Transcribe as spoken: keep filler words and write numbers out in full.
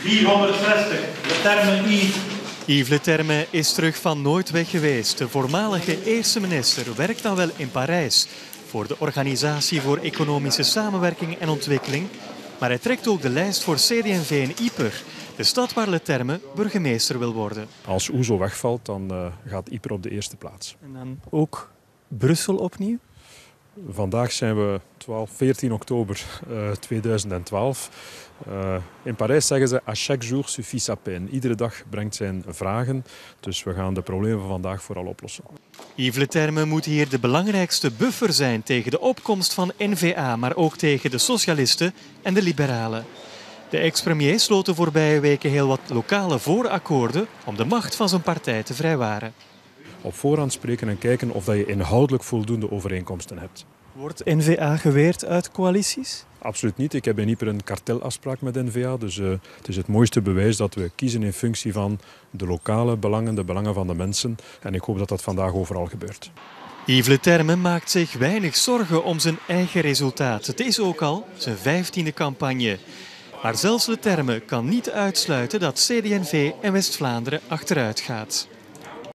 vierhonderdzestig, Leterme Yves. Yves Leterme is terug van nooit weg geweest. De voormalige eerste minister werkt dan wel in Parijs voor de Organisatie voor Economische Samenwerking en Ontwikkeling. Maar hij trekt ook de lijst voor C D en V in Ypres, de stad waar Leterme burgemeester wil worden. Als O E S O wegvalt, dan uh, gaat Ypres op de eerste plaats. En dan ook Brussel opnieuw? Vandaag zijn we twaalf, veertien oktober uh, tweeduizend twaalf. Uh, in Parijs zeggen ze à chaque jour suffit sa peine. Iedere dag brengt zijn vragen, dus we gaan de problemen van vandaag vooral oplossen. Yves Leterme moet hier de belangrijkste buffer zijn tegen de opkomst van N V A, maar ook tegen de socialisten en de liberalen. De ex-premier sloot de voorbije weken heel wat lokale voorakkoorden om de macht van zijn partij te vrijwaren. Op voorhand spreken en kijken of je inhoudelijk voldoende overeenkomsten hebt. Wordt N V A geweerd uit coalities? Absoluut niet. Ik heb in Ypres een kartelafspraak met N V A. Dus uh, het is het mooiste bewijs dat we kiezen in functie van de lokale belangen, de belangen van de mensen. En ik hoop dat dat vandaag overal gebeurt. Yves Leterme maakt zich weinig zorgen om zijn eigen resultaat. Het is ook al zijn vijftiende campagne. Maar zelfs Leterme kan niet uitsluiten dat C D en V en West-Vlaanderen achteruit gaat.